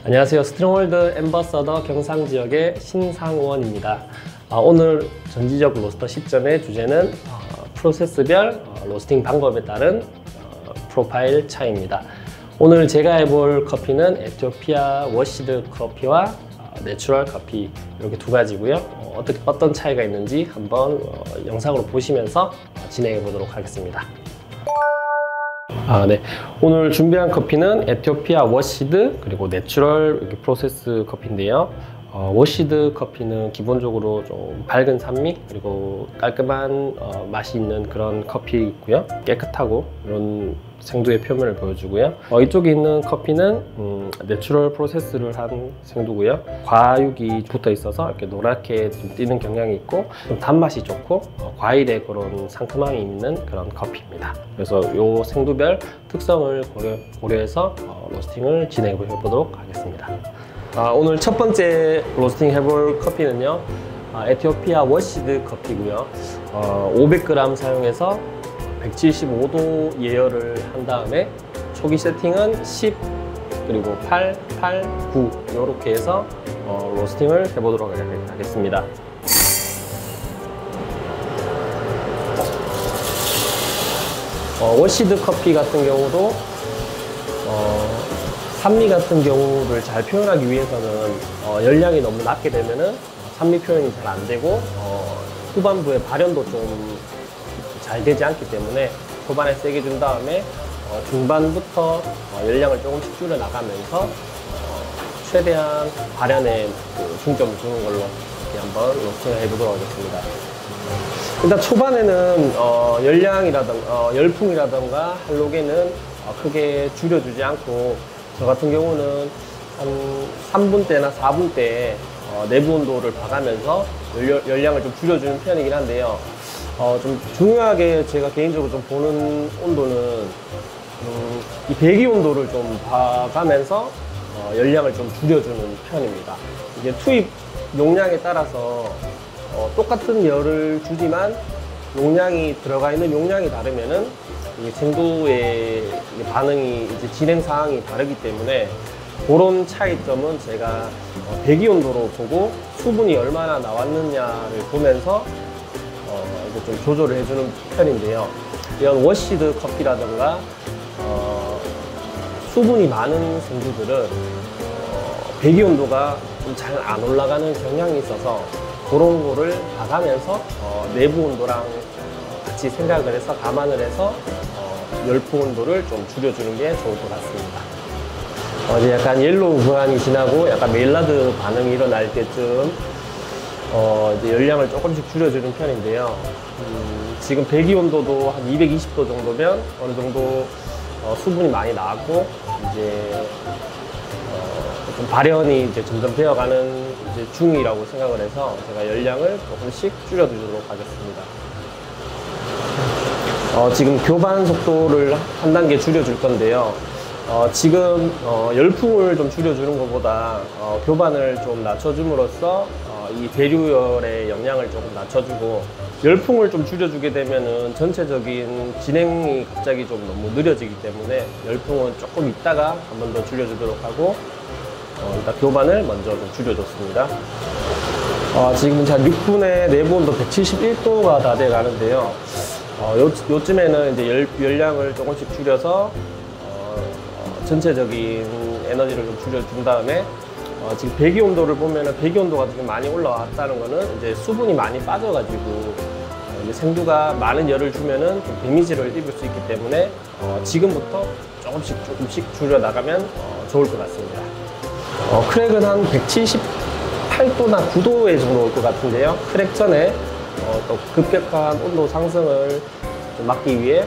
안녕하세요. 스트롱월드 앰버서더 경상지역의 신상원입니다. 오늘 전지적 로스터 시점의 주제는 프로세스별 로스팅 방법에 따른 프로파일 차이입니다. 오늘 제가 해볼 커피는 에티오피아 워시드 커피와 내추럴 커피 이렇게 두 가지고요. 어떤 차이가 있는지 한번 영상으로 보시면서 진행해 보도록 하겠습니다. 네. 오늘 준비한 커피는 에티오피아 워시드 그리고 내추럴 프로세스 커피인데요. 워시드 커피는 기본적으로 좀 밝은 산미 그리고 깔끔한 맛이 있는 그런 커피이고요. 깨끗하고 이런 생두의 표면을 보여주고요. 이쪽에 있는 커피는 내추럴 프로세스를 한 생두고요. 과육이 붙어 있어서 이렇게 노랗게 좀 띄는 경향이 있고 좀 단맛이 좋고 과일의 그런 상큼함이 있는 그런 커피입니다. 그래서 이 생두별 특성을 고려해서 로스팅을 진행해 보도록 하겠습니다. 오늘 첫 번째 로스팅 해볼 커피는요, 에티오피아 워시드 커피고요. 500g 사용해서 175도 예열을 한 다음에 초기 세팅은 10 그리고 8, 8, 9 이렇게 해서 로스팅을 해보도록 하겠습니다. 워시드 커피 같은 경우도 산미 같은 경우를 잘 표현하기 위해서는 열량이 너무 낮게 되면은 산미 표현이 잘 안 되고 후반부에 발연도 좀 잘 되지 않기 때문에 초반에 세게 준 다음에 중반부터 열량을 조금씩 줄여 나가면서 최대한 발연에 중점을 두는 걸로 이렇게 한번 로스팅을 해보도록 하겠습니다. 일단 초반에는 열풍이라던가 할로겐은 크게 줄여주지 않고 저 같은 경우는 한 3분 때나 4분 때에 내부 온도를 봐가면서 열량을 좀 줄여주는 편이긴 한데요. 좀 중요하게 제가 개인적으로 좀 보는 온도는 이 배기 온도를 좀 봐가면서 열량을 좀 줄여주는 편입니다. 이게 투입 용량에 따라서 똑같은 열을 주지만 들어가 있는 용량이 다르면은 이 생두의 반응이 이제 진행 사항이 다르기 때문에 그런 차이점은 제가 배기 온도로 보고 수분이 얼마나 나왔느냐를 보면서 이제 좀 조절을 해주는 편인데요. 이런 워시드 커피라든가 수분이 많은 생두들은 배기 온도가 좀 잘 안 올라가는 경향이 있어서 그런 거를 봐가면서 내부 온도랑 같이 생각을 해서 감안을 해서 열풍 온도를 좀 줄여주는 게 좋을 것 같습니다. 이제 약간 옐로우 구간이 지나고 약간 메일라드 반응이 일어날 때쯤 이제 열량을 조금씩 줄여주는 편인데요. 지금 배기 온도도 한 220도 정도면 어느 정도 수분이 많이 나고 이제 좀 발연이 이제 점점 되어가는 이제 중이라고 생각을 해서 제가 열량을 조금씩 줄여주도록 하겠습니다. 지금 교반 속도를 한 단계 줄여줄 건데요. 지금 열풍을 좀 줄여주는 것보다 교반을 좀 낮춰줌으로써 이 대류열의 영향을 조금 낮춰주고 열풍을 좀 줄여주게 되면은 전체적인 진행이 갑자기 좀 너무 느려지기 때문에 열풍은 조금 있다가 한 번 더 줄여주도록 하고 일단 교반을 먼저 좀 줄여줬습니다. 지금 한 6분에 내부 온도 171도가 다 돼 가는데요. 요쯤에는 이제 열량을 조금씩 줄여서 전체적인 에너지를 좀 줄여준 다음에 지금 배기 온도를 보면은 배기 온도가 지금 많이 올라왔다는 거는 이제 수분이 많이 빠져가지고 이제 생두가 많은 열을 주면은 좀 데미지를 입을 수 있기 때문에 지금부터 조금씩 줄여 나가면 좋을 것 같습니다. 크랙은 한 178도나 9도에 정도 올 것 같은데요. 크랙 전에 또 급격한 온도 상승을 좀 막기 위해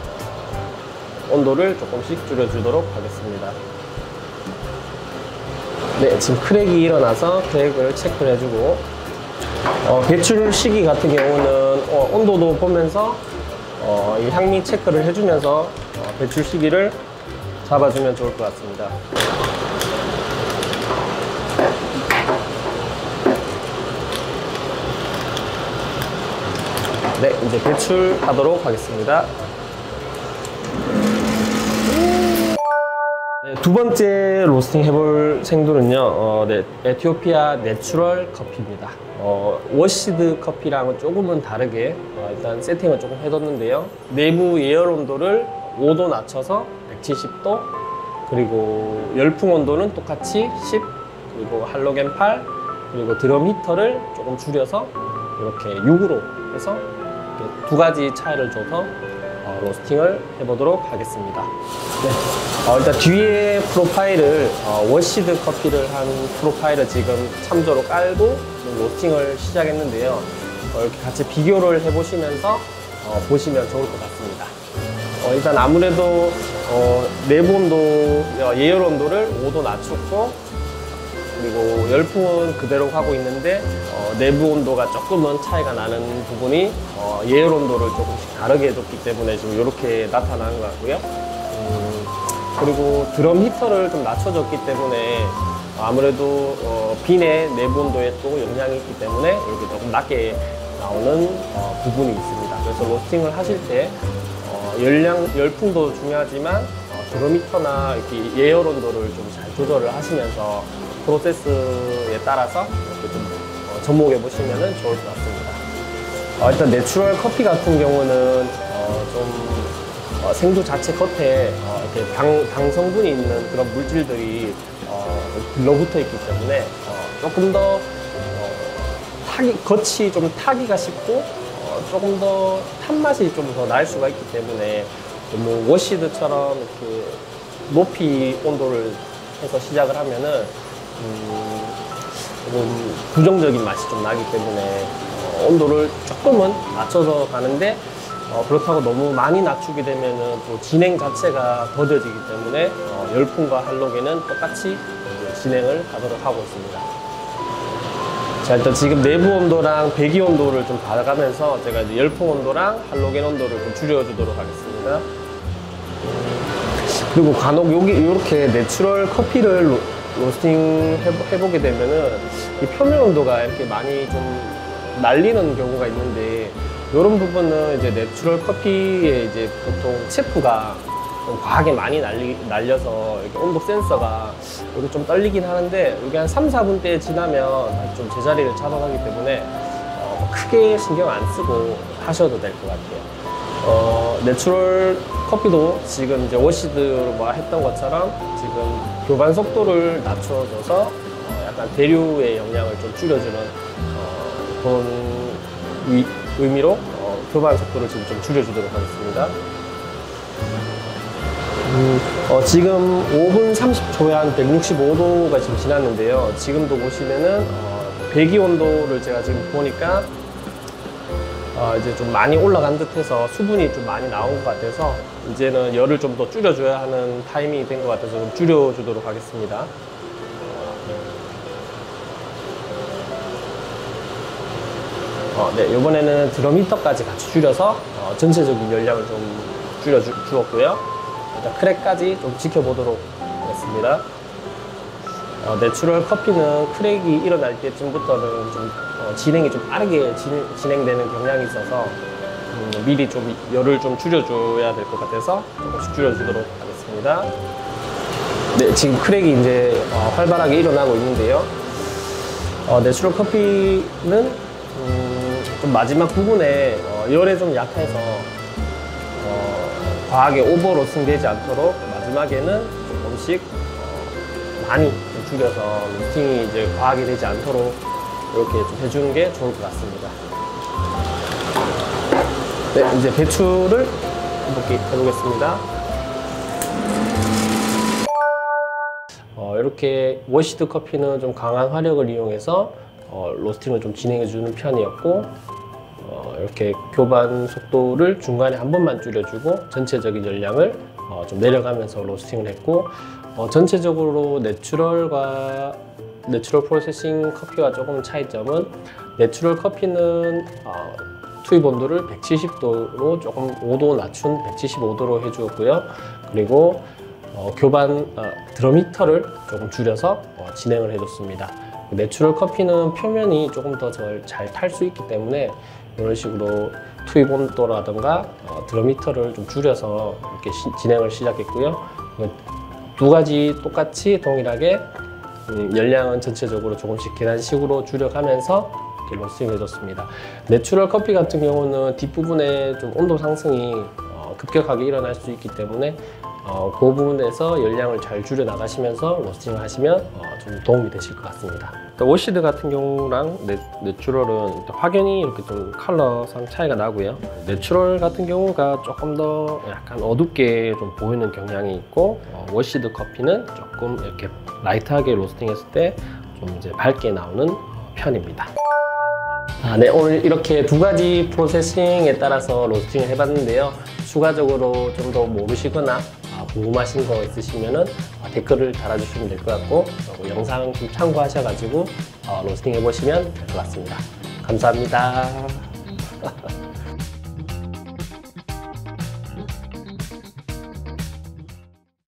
온도를 조금씩 줄여주도록 하겠습니다. 네, 지금 크랙이 일어나서 크랙을 체크를 해주고 배출 시기 같은 경우는 온도도 보면서 이 향미 체크를 해주면서 배출 시기를 잡아주면 좋을 것 같습니다. 네, 이제 배출하도록 하겠습니다. 두 번째 로스팅 해볼 생두는요, 에티오피아 내추럴 커피입니다. 워시드 커피랑은 조금은 다르게 일단 세팅을 조금 해뒀는데요. 내부 예열 온도를 5도 낮춰서 170도, 그리고 열풍 온도는 똑같이 10, 그리고 할로겐 8, 그리고 드럼 히터를 조금 줄여서 이렇게 6으로 해서 이렇게 두 가지 차이를 줘서 로스팅을 해보도록 하겠습니다. 네. 일단 뒤에 프로파일을 워시드 커피를 한 프로파일을 지금 참조로 깔고 로스팅을 시작했는데요. 이렇게 같이 비교를 해보시면서 보시면 좋을 것 같습니다. 일단 아무래도 내부 온도, 예열 온도를 5도 낮췄고, 그리고 열풍은 그대로 하고 있는데 내부 온도가 조금은 차이가 나는 부분이 예열 온도를 조금씩 다르게 해줬기 때문에 지금 이렇게 나타나는 것 같고요. 그리고 드럼 히터를 좀 낮춰줬기 때문에 아무래도 빈의 내부 온도에 또 영향이 있기 때문에 이렇게 조금 낮게 나오는 부분이 있습니다. 그래서 로스팅을 하실 때 열풍도 중요하지만 드럼 히터나 이렇게 예열 온도를 좀 잘 조절을 하시면서 프로세스에 따라서 이렇게 좀 접목해 보시면 좋을 것 같습니다. 일단 내추럴 커피 같은 경우는 좀 생두 자체 겉에 이렇게 당 성분이 있는 그런 물질들이 들러붙어 있기 때문에 조금 더 겉이 좀 타기가 쉽고 조금 더 탄맛이 좀 더 날 수가 있기 때문에 뭐 워시드처럼 이렇게 높이 온도를 해서 시작을 하면은 조금 부정적인 맛이 좀 나기 때문에 온도를 조금은 낮춰서 가는데 그렇다고 너무 많이 낮추게 되면은 또 진행 자체가 더뎌지기 때문에 열풍과 할로겐은 똑같이 진행을 하도록 하고 있습니다. 자, 일단 지금 내부 온도랑 배기 온도를 좀 봐가면서 제가 이제 열풍 온도랑 할로겐 온도를 좀 줄여주도록 하겠습니다. 그리고 간혹 여기 이렇게 내추럴 커피를 로스팅 해보게 되면은 이 표면 온도가 이렇게 많이 좀 날리는 경우가 있는데, 이런 부분은 이제 내추럴 커피에 이제 보통 체프가 좀 과하게 많이 날려서 이렇게 온도 센서가 여기 좀 떨리긴 하는데, 여기 한 3, 4분대 지나면 좀 제자리를 잡아가기 때문에 크게 신경 안 쓰고 하셔도 될 것 같아요. 내추럴 커피도 지금 이제 워시드로 했던 것처럼 지금 교반 속도를 낮춰줘서 약간 대류의 영향을 좀 줄여주는 그런 의미로 교반 속도를 지금 좀 줄여주도록 하겠습니다. 지금 5분 30초에 한 165도가 지금 지났는데요. 지금도 보시면은 배기 온도를 제가 지금 보니까 이제 좀 많이 올라간 듯해서 수분이 좀 많이 나온 것 같아서 이제는 열을 좀 더 줄여줘야 하는 타이밍이 된 것 같아서 좀 줄여주도록 하겠습니다. 네, 이번에는 드럼 히터까지 같이 줄여서 전체적인 열량을 좀 줄여주었고요. 일단 크랙까지 좀 지켜보도록 하겠습니다. 내추럴 커피는 크랙이 일어날 때쯤부터는 좀 진행이 좀 빠르게 진행되는 경향이 있어서 미리 좀 열을 좀 줄여줘야 될 것 같아서 조금씩 줄여주도록 하겠습니다. 네, 지금 크랙이 이제 활발하게 일어나고 있는데요. 내추럴 커피는 좀 마지막 부분에 열에 좀 약해서 과하게 오버 로스팅 되지 않도록 마지막에는 조금씩 많이 좀 줄여서 로스팅이 이제 과하게 되지 않도록 이렇게 좀 해주는 게 좋을 것 같습니다. 네, 이제 배출을 해보겠습니다. 이렇게 워시드 커피는 좀 강한 화력을 이용해서 로스팅을 좀 진행해 주는 편이었고, 이렇게 교반 속도를 중간에 한 번만 줄여주고 전체적인 열량을 좀 내려가면서 로스팅을 했고, 전체적으로 내추럴 프로세싱 커피와 조금 차이점은, 내추럴 커피는 투입 온도를 170도로 조금 5도 낮춘 175도로 해주었고요. 그리고 교반 드럼 히터를 조금 줄여서 진행을 해줬습니다. 내추럴 커피는 표면이 조금 더 잘 탈 수 있기 때문에 이런 식으로 투입 온도라든가 드럼 히터를 좀 줄여서 이렇게 진행을 시작했고요. 두 가지 똑같이 동일하게 열량은 전체적으로 조금씩 계단식으로 줄여가면서 이렇게 로스팅을 해줬습니다. 내추럴 커피 같은 경우는 뒷부분에 좀 온도 상승이 급격하게 일어날 수 있기 때문에 그 부분에서 열량을 잘 줄여 나가시면서 로스팅을 하시면 좀 도움이 되실 것 같습니다. 워시드 같은 경우랑 내추럴은 확연히 이렇게 좀 컬러상 차이가 나고요. 내추럴 같은 경우가 조금 더 약간 어둡게 좀 보이는 경향이 있고, 워시드 커피는 조금 이렇게 라이트하게 로스팅했을 때 좀 이제 밝게 나오는 편입니다. 네, 오늘 이렇게 두 가지 프로세싱에 따라서 로스팅을 해봤는데요. 추가적으로 좀 더 모르시거나 궁금하신 거 있으시면은 댓글을 달아주시면 될 것 같고, 영상 좀 참고하셔가지고 로스팅 해보시면 될 것 같습니다. 감사합니다.